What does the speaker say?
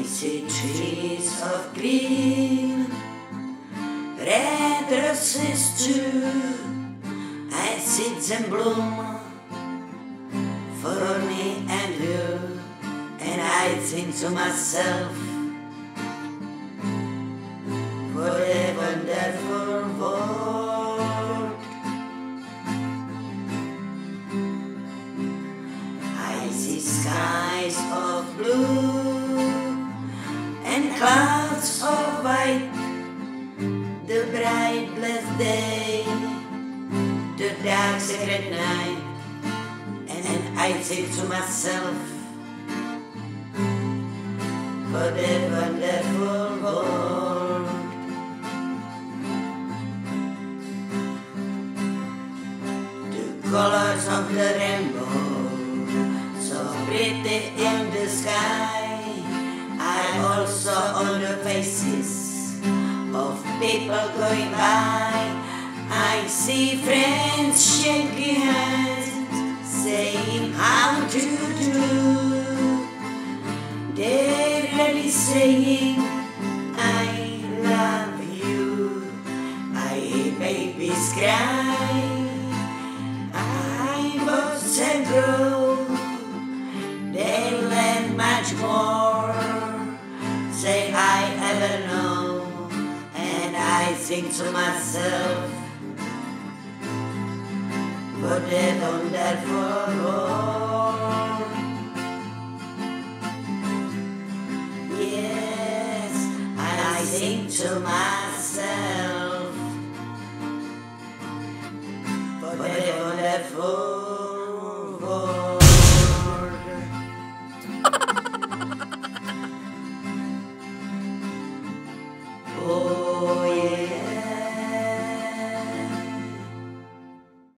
I see trees of green, red roses too. I see them bloom for me and you, and I think to myself, what a wonderful world. I see skies of blue and clouds of white, the bright blessed day, the dark secret night, and I think to myself, what a wonderful world. The colors of the rainbow, so pretty in the sky, are also on the faces of people going by. I see friends shaking hands, saying how to do. They're really saying I love you. I hear babies cry. I watch them grow. They learn much more than I ever know, and I think to myself, what a wonderful world. Yes, I think to myself, what a wonderful